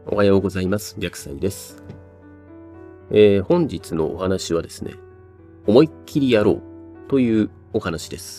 おはようございます。白菜です。本日のお話はですね、思いっきりやろうというお話です。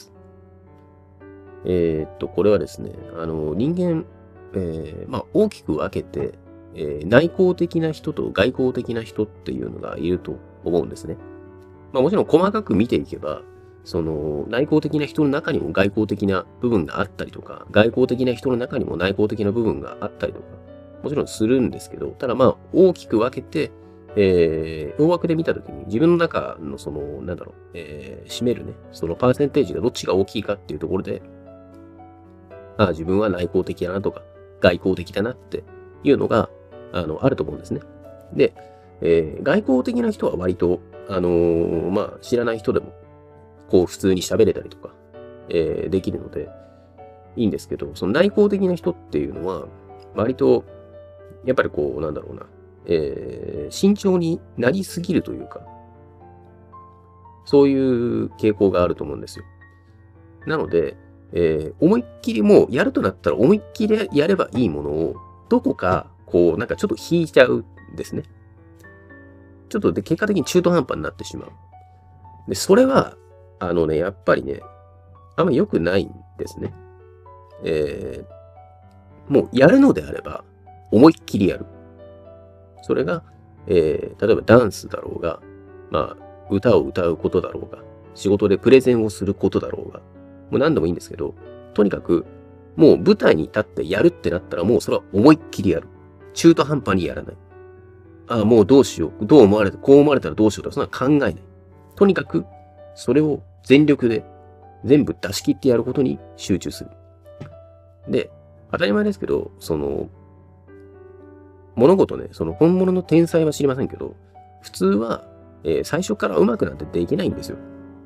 これはですね、人間、大きく分けて、内向的な人と外向的な人っていうのがいると思うんですね。もちろん細かく見ていけば、その内向的な人の中にも外向的な部分があったりとか、外向的な人の中にも内向的な部分があったりとか、もちろんするんですけど、ただ大きく分けて、大枠で見たときに自分の中の占めるね、そのパーセンテージがどっちが大きいかっていうところで、自分は内向的だなとか、外向的だなっていうのが、あると思うんですね。で、外向的な人は割と、知らない人でも、こう普通に喋れたりとか、できるので、いいんですけど、その内向的な人っていうのは、割と、やっぱり慎重になりすぎるというか、そういう傾向があると思うんですよ。なので、思いっきりもうやるとなったら思いっきりやればいいものを、どこか、ちょっと引いちゃうんですね。ちょっとで、結果的に中途半端になってしまう。で、それは、やっぱりね、あんま良くないんですね。もうやるのであれば、思いっきりやる。それが、例えばダンスだろうが、歌を歌うことだろうが、仕事でプレゼンをすることだろうが、もう何でもいいんですけど、とにかく、もう舞台に立ってやるってなったら、もうそれは思いっきりやる。中途半端にやらない。もうどうしよう。こう思われたらどうしようとか、そんな考えない。とにかく、それを全力で全部出し切ってやることに集中する。で、当たり前ですけど、物事ね、その本物の天才は知りませんけど、普通は、最初から上手くなんてできないんですよ。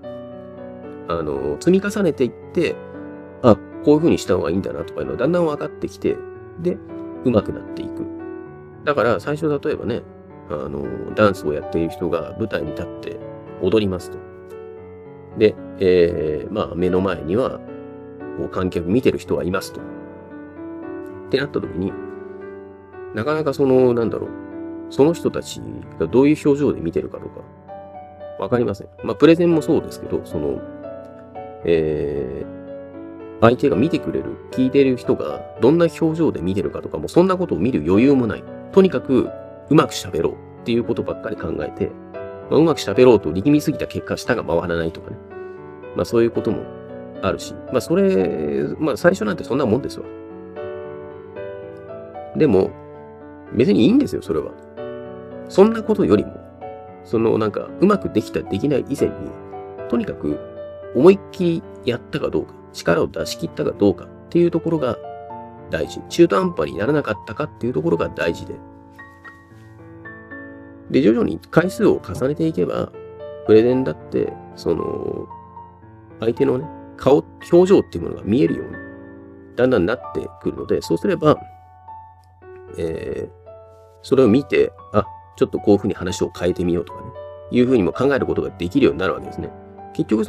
積み重ねていって、こういう風にした方がいいんだなとかいうのはだんだん分かってきて、で、上手くなっていく。だから最初例えばね、ダンスをやっている人が舞台に立って踊りますと。で、目の前には、観客見てる人はいますと。ってなった時に、なかなかその人たちがどういう表情で見てるかとか、わかりません。プレゼンもそうですけど、相手が見てくれる、聞いてる人がどんな表情で見てるかとかも、そんなことを見る余裕もない。とにかく、うまく喋ろうっていうことばっかり考えて、うまく喋ろうと力みすぎた結果、舌が回らないとかね。そういうこともあるし、最初なんてそんなもんですわ。でも、別にいいんですよ、それは。そんなことよりも、うまくできた、できない以前に、とにかく、思いっきりやったかどうか、力を出し切ったかどうかっていうところが大事。中途半端にならなかったかっていうところが大事で。で、徐々に回数を重ねていけば、プレゼンだって、相手のね、表情っていうものが見えるように、だんだんなってくるので、そうすれば、それを見て、ちょっとこういうふうに話を変えてみようとかね、いうふうにも考えることができるようになるわけですね。結局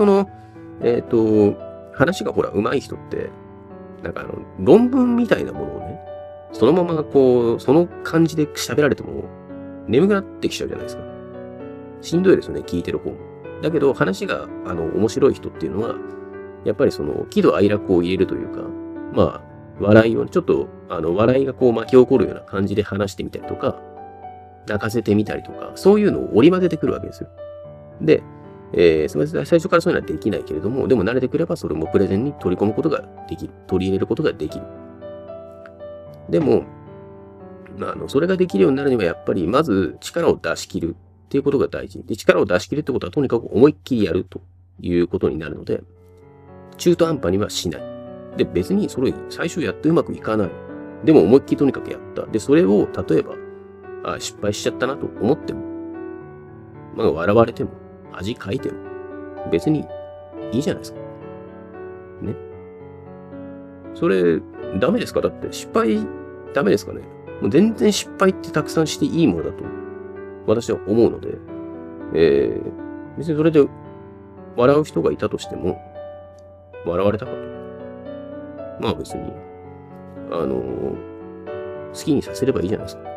話が上手い人って、論文みたいなものをね、そのままその感じで喋られても、眠くなってきちゃうじゃないですか。しんどいですよね、聞いてる方も。だけど、話が、面白い人っていうのは、やっぱり喜怒哀楽を入れるというか、笑いを、ちょっと、笑いが巻き起こるような感じで話してみたりとか、泣かせてみたりとか、そういうのを織り交ぜてくるわけですよ。で、最初からそういうのはできないけれども、でも慣れてくればそれもプレゼンに取り込むことができる。取り入れることができる。でも、それができるようになるにはやっぱりまず力を出し切るっていうことが大事。で、力を出し切るってことはとにかく思いっきりやるということになるので、中途半端にはしない。で、別にそれ最初やってうまくいかない。でも思いっきりとにかくやった。で、それを例えば、失敗しちゃったなと思っても、笑われても、恥かいても、別にいいじゃないですか。ね。それ、ダメですか？だって失敗ダメですかね？もう全然失敗ってたくさんしていいものだと、私は思うので、別にそれで笑う人がいたとしても、笑われたかと。別に、好きにさせればいいじゃないですか。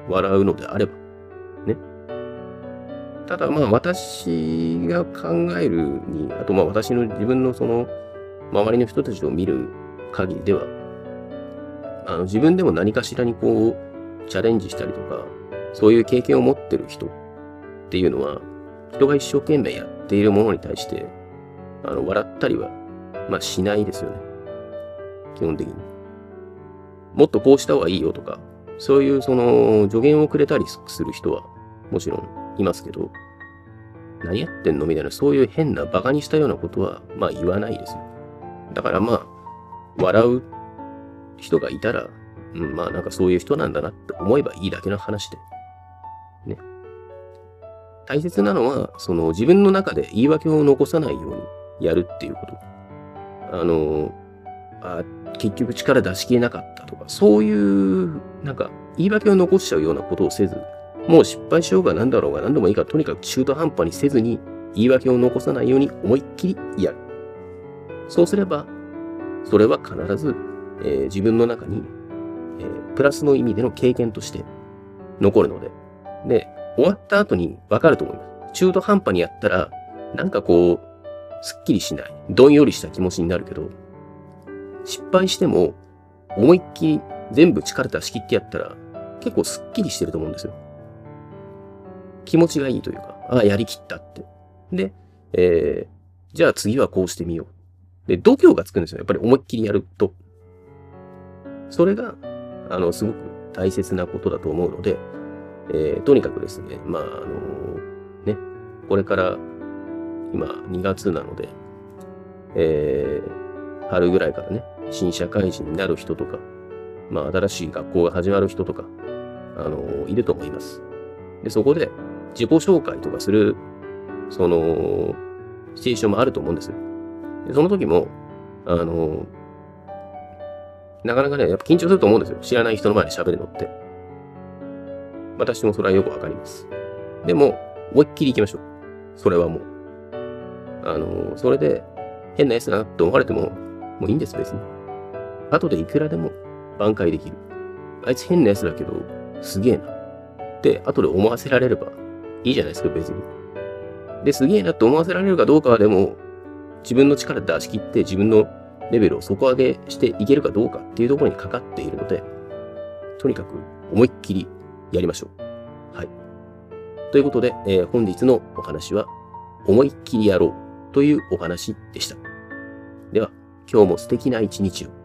笑うのであれば。ね。ただ私が考えるに、あと私の自分のその周りの人たちを見る限りでは、自分でも何かしらにこうチャレンジしたりとか、そういう経験を持ってる人っていうのは、人が一生懸命やっているものに対して、笑ったりは、しないですよね。基本的に。もっとこうした方がいいよとか、そういうその助言をくれたりする人はもちろんいますけど、何やってんのみたいな、そういう変な馬鹿にしたようなことは、言わないですよ。だから笑う人がいたら、なんかそういう人なんだなって思えばいいだけの話で。ね。大切なのは、その自分の中で言い訳を残さないようにやるっていうこと。結局力出し切れなかったとか、そういう、なんか言い訳を残しちゃうようなことをせず、もう失敗しようが何だろうが何でもいいから、とにかく中途半端にせずに、言い訳を残さないように思いっきりやる。そうすれば、それは必ず、自分の中に、プラスの意味での経験として残るので。で、終わった後に分かると思います。中途半端にやったら、なんかこう、すっきりしない。どんよりした気持ちになるけど、失敗しても、思いっきり全部力出し切ってやったら、結構すっきりしてると思うんですよ。気持ちがいいというか、やりきったって。で、じゃあ次はこうしてみよう。で、度胸がつくんですよ。やっぱり思いっきりやると。それが、すごく大切なことだと思うので、とにかくですね、これから今2月なので、春ぐらいからね、新社会人になる人とか、新しい学校が始まる人とか、いると思います。で、そこで自己紹介とかする、シチュエーションもあると思うんですよ。で、その時も、なかなかね、やっぱ緊張すると思うんですよ。知らない人の前で喋るのって。私もそれはよくわかります。でも、思いっきり行きましょう。それはもう。それで、変なやつだなって思われても、もういいんです、別に。後でいくらでも挽回できる。あいつ変なやつだけど、すげえな。って後で思わせられればいいじゃないですか、別に。で、すげえなって思わせられるかどうかはでも、自分の力出し切って自分のレベルを底上げしていけるかどうかっていうところにかかっているので、とにかく思いっきりやりましょう。はい。ということで、本日のお話は、思いっきりやろうというお話でした。では、今日も素敵な一日を。